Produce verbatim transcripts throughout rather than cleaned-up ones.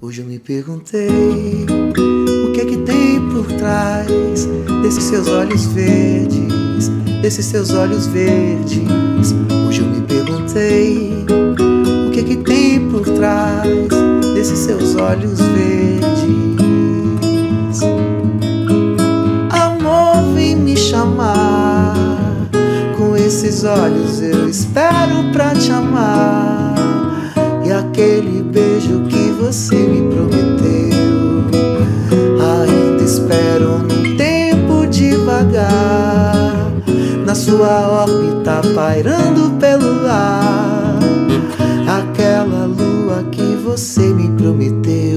Hoje eu me perguntei o que é que tem por trás desses seus olhos verdes, desses seus olhos verdes. Hoje eu me perguntei o que é que tem por trás desses seus olhos verdes. Amor, vem me chamar, com esses olhos eu espero pra te amar. E aquele beijo que você me prometeu, ainda espero num tempo devagar, na sua órbita pairando pelo ar. Aquela lua que você me prometeu,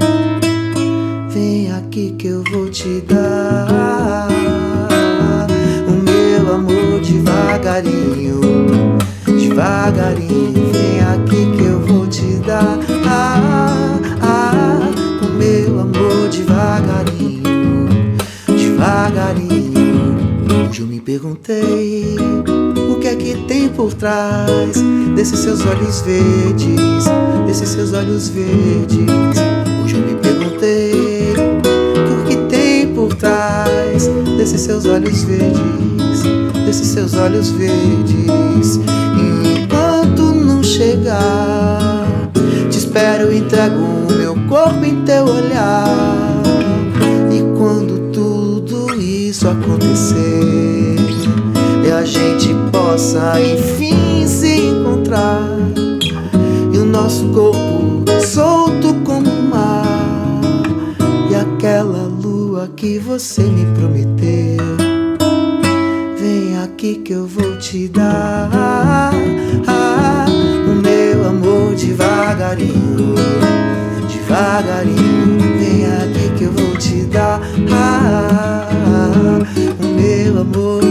vem aqui que eu vou te dar o meu amor devagarinho, devagarinho. Vem aqui que eu vou te dar ah, ah, o meu amor devagarinho, devagarinho. Hoje eu me perguntei o que é que tem por trás desses seus olhos verdes, desses seus olhos verdes. Hoje eu me perguntei o que tem por trás desses seus olhos verdes, desses seus olhos verdes. E enquanto não chegar, te espero, entrego o meu corpo em teu olhar. E quando tudo isso acontecer e a gente possa enfim se encontrar, e o nosso corpo solto como o mar, e aquela lua que você me prometeu, vem aqui que eu vou te dar ah, o meu amor devagarinho, devagarinho. Vem aqui que eu vou te dar ah, o meu amor